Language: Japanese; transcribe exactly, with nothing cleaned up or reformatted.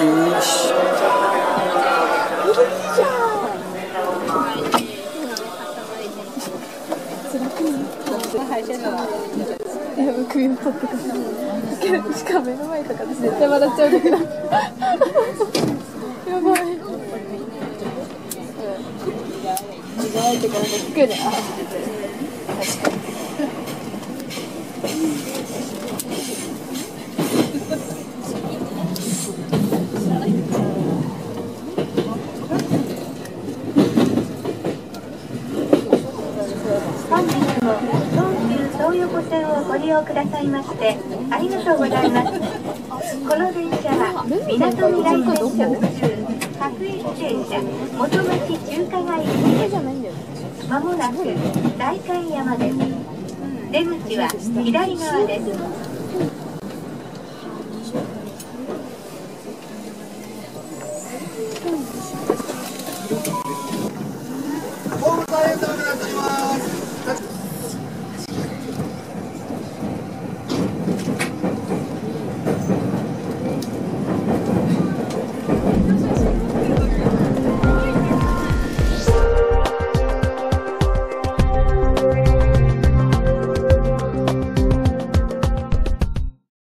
よし。 いや、首を取ってくる。しかも目の前とか私絶対笑っちゃうんだけど。やばい。意外とかなんか聞くね。あ、確かに。 本日も東急東横線をご利用くださいましてありがとうございます。この電車はみなとみらい線直通各駅停車元町中華街行きです。まもなく代官山です。出口は左側です。